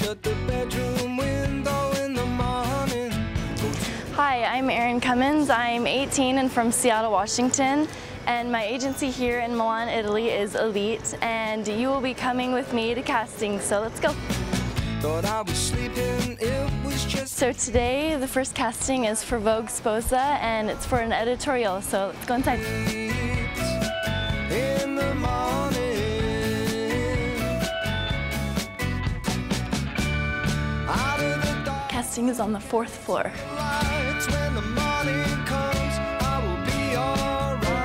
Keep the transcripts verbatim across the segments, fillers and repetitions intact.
shut the bedroom window in the morning. Hi, I'm Erin Cummins. I'm eighteen and from Seattle, Washington. And my agency here in Milan, Italy is Elite, and you will be coming with me to casting, so let's go. Thought I was sleeping, it was just... So today, the first casting is for Vogue Sposa, and it's for an editorial, so let's go inside. In the morning, out of the dark, Casting is on the fourth floor. lights, when the morning comes, I will be alright.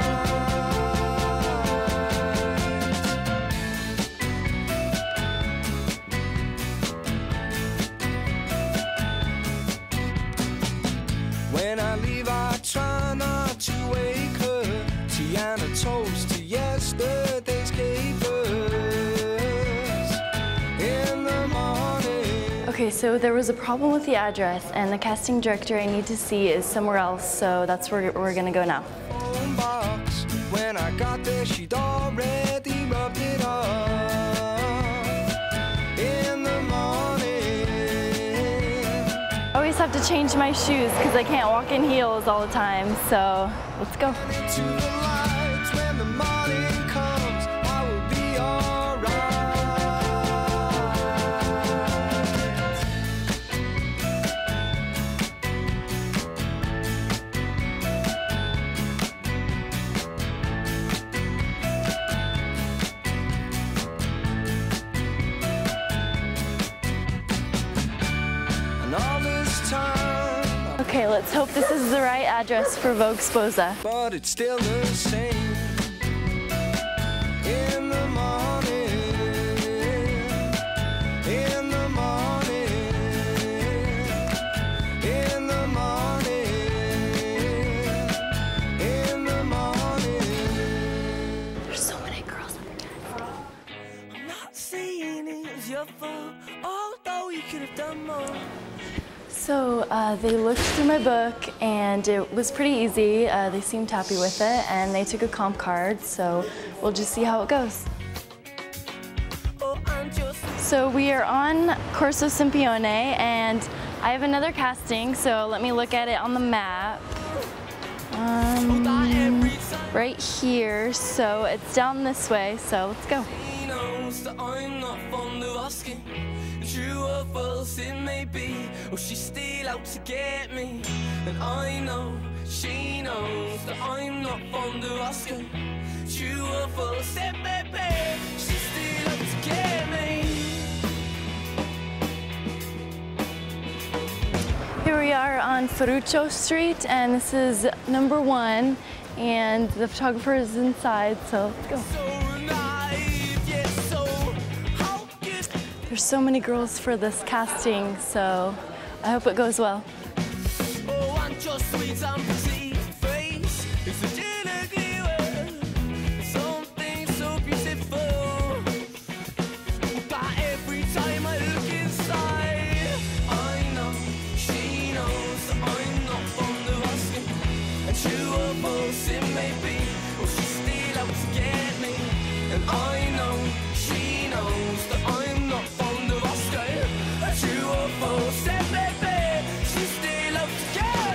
When I leave, I try not to wake her. Tiana toast to yesterday's capers. In the morning. Okay, so there was a problem with the address, and the casting director I need to see is somewhere else, so that's where we're gonna go now. Phone box. When I got there, she'd already rubbed it off. In the morning. I always have to change my shoes because I can't walk in heels all the time, so let's go. To the lights, when the morning comes, I will be alright. And all this time, Okay, let's hope this is the right address for Vogue Sposa. but it's still the same. In the morning, in the morning, in the morning, in the morning. There's so many girls in the casting. I'm not saying it's your fault, although you could have done more. So uh, they looked through my book, and it was pretty easy. Uh, they seemed happy with it, and they took a comp card, so we'll just see how it goes. So we are on Corso Sempione, and I have another casting, so let me look at it on the map. Um, right here, so it's down this way, so let's go. She knows that I'm not fond of asking. True or false it may be, or she's still out to get me. And I know, she knows that I'm not fond of asking. True or false it may be, she's still out to get me. Here we are on Ferruccio Street, and this is number one, and the photographer is inside, so let's go. So naive, yet so how good. There's so many girls for this casting, so I hope it goes well. Oh, and just sweet and pretty face is a delicate word. Something so beautiful. But every time I look inside, I know she knows that I'm not fond of asking. And true or false it may be, or she's still out to get me. And I know she knows that I'm not fond of asking. And true or false it may be, she's still out to get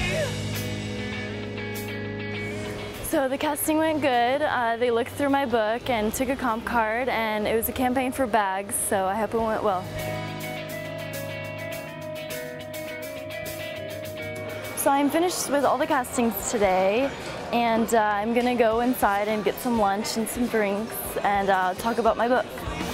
me. So the casting went good. Uh, they looked through my book and took a comp card, and it was a campaign for bags, so I hope it went well. So I'm finished with all the castings today, and uh, I'm gonna go inside and get some lunch and some drinks and uh, talk about my book.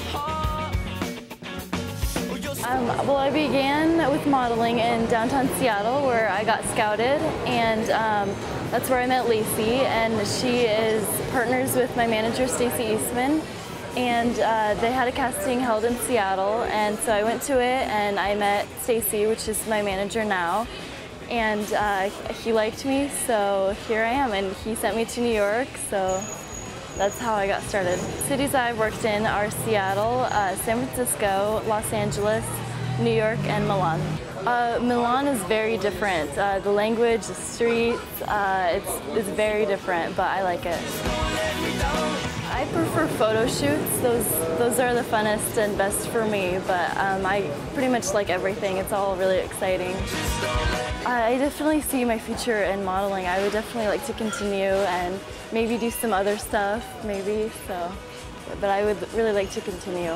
Um, well, I began with modeling in downtown Seattle, where I got scouted, and um, that's where I met Lacey, and she is partners with my manager, Stacy Eastman, and uh, they had a casting held in Seattle, and so I went to it, and I met Stacy, which is my manager now, and uh, he liked me, so here I am, and he sent me to New York, so that's how I got started. Cities I've worked in are Seattle, uh, San Francisco, Los Angeles, New York, and Milan. Uh, Milan is very different. Uh, the language, the streets, uh, it's, it's very different, but I like it. I prefer photo shoots. Those those are the funnest and best for me, but um, I pretty much like everything. It's all really exciting. I definitely see my future in modeling. I would definitely like to continue and maybe do some other stuff, maybe, so. But I would really like to continue.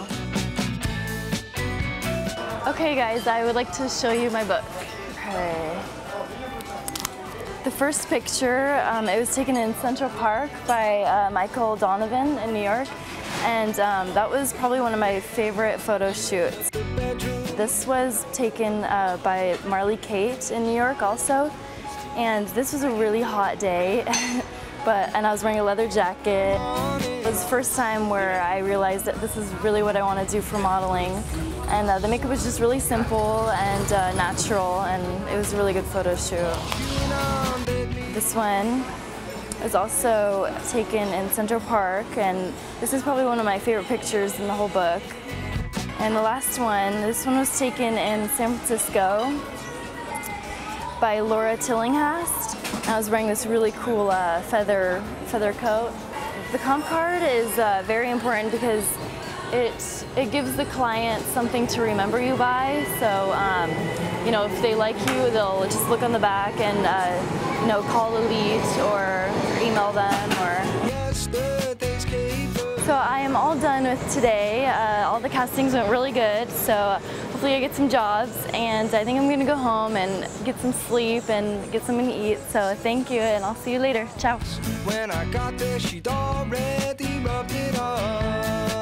Okay guys, I would like to show you my book. Okay. The first picture, um, it was taken in Central Park by uh, Michael Donovan in New York, and um, that was probably one of my favorite photo shoots. This was taken uh, by Marley Kate in New York also, and this was a really hot day, but and I was wearing a leather jacket. It was the first time where I realized that this is really what I want to do for modeling, and uh, the makeup was just really simple and uh, natural, and it was a really good photo shoot. This one is also taken in Central Park, and this is probably one of my favorite pictures in the whole book. And the last one, this one was taken in San Francisco by Laura Tillinghast. I was wearing this really cool uh, feather, feather coat. The comp card is uh, very important because it, it gives the client something to remember you by. So, um, you know, if they like you, they'll just look on the back and, uh, you know, call the lead or email them. Or. So I am all done with today. Uh, all the castings went really good, so hopefully I get some jobs, and I think I'm gonna go home and get some sleep and get something to eat. So thank you, and I'll see you later. Ciao. When I got there, she'd already rubbed it up.